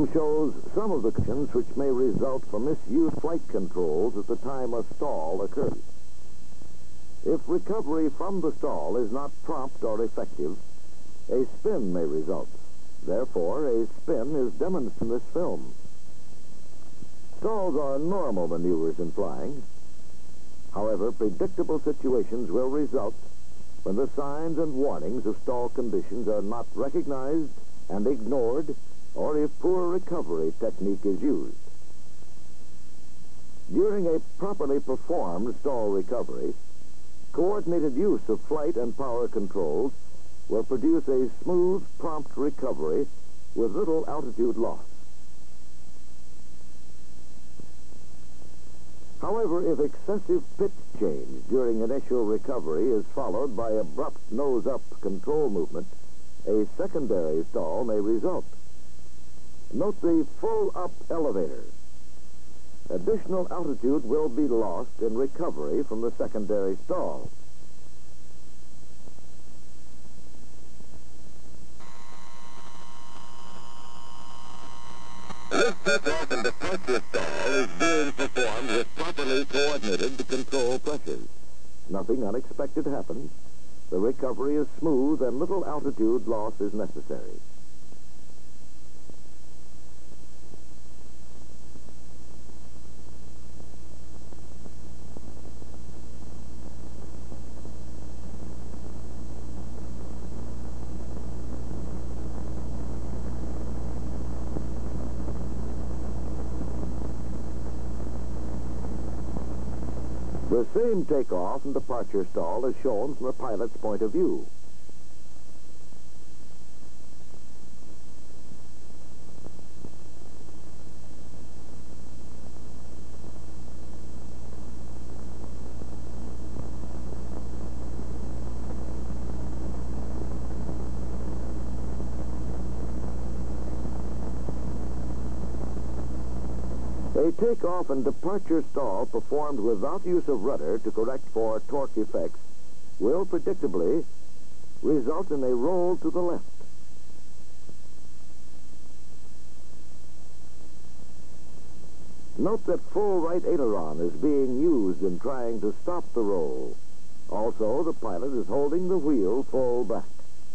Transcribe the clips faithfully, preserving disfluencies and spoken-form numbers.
diagram shows some of the conditions which may result from misused flight controls at the time a stall occurs. If recovery from the stall is not prompt or effective, a spin may result. Therefore, a spin is demonstrated in this film. Stalls are normal maneuvers in flying. However, predictable situations will result when the signs and warnings of stall conditions are not recognized and ignored, or if poor recovery technique is used. During a properly performed stall recovery, coordinated use of flight and power controls will produce a smooth, prompt recovery with little altitude loss. However, if excessive pitch change during initial recovery is followed by abrupt nose-up control movement, a secondary stall may result. Note the full-up elevator. Additional altitude will be lost in recovery from the secondary stall. This takeoff and departure stall is being performed with properly coordinated control pressures. Nothing unexpected happens. The recovery is smooth and little altitude loss is necessary. The same takeoff and departure stall is shown from the pilot's point of view. A takeoff and departure stall performed without use of rudder to correct for torque effects will predictably result in a roll to the left. Note that full right aileron is being used in trying to stop the roll. Also, the pilot is holding the wheel full back.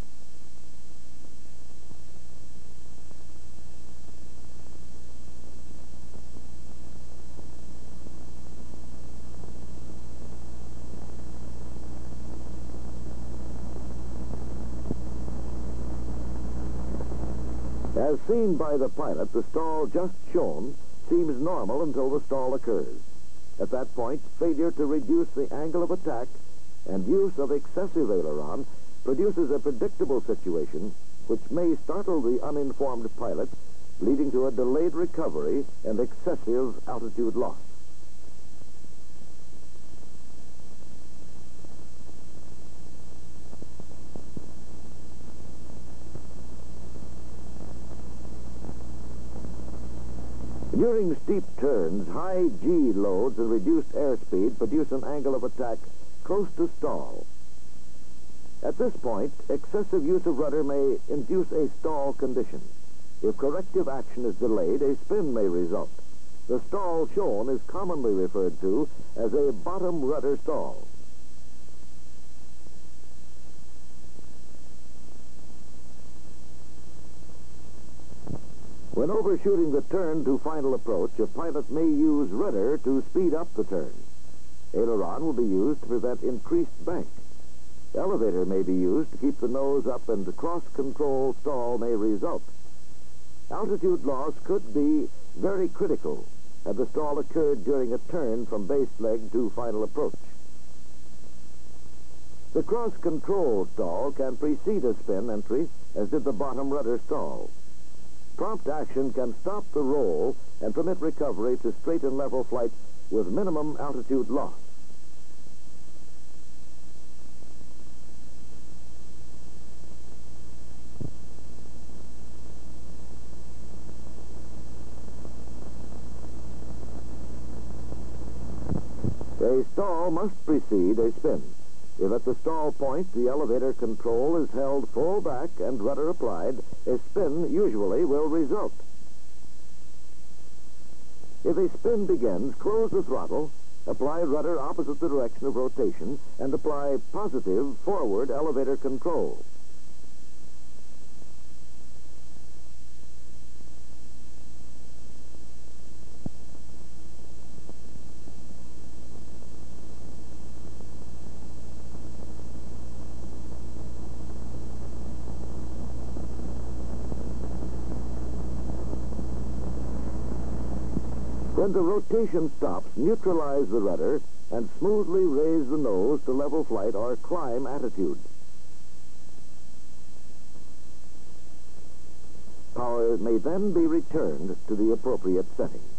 As seen by the pilot, the stall just shown seems normal until the stall occurs. At that point, failure to reduce the angle of attack and use of excessive aileron produces a predictable situation which may startle the uninformed pilot, leading to a delayed recovery and excessive altitude loss. During steep turns, high G loads and reduced airspeed produce an angle of attack close to stall. At this point, excessive use of rudder may induce a stall condition. If corrective action is delayed, a spin may result. The stall shown is commonly referred to as a bottom rudder stall. When overshooting the turn to final approach, a pilot may use rudder to speed up the turn. Aileron will be used to prevent increased bank. Elevator may be used to keep the nose up, and the cross-control stall may result. Altitude loss could be very critical had the stall occurred during a turn from base leg to final approach. The cross-control stall can precede a spin entry, as did the bottom rudder stall. Prompt action can stop the roll and permit recovery to straight and level flight with minimum altitude loss. A stall must precede a spin. If at the stall point the elevator control is held full back and rudder applied, a spin usually will result. If a spin begins, close the throttle, apply rudder opposite the direction of rotation, and apply positive forward elevator control. When the rotation stops, neutralize the rudder and smoothly raise the nose to level flight or climb attitude. Power may then be returned to the appropriate setting.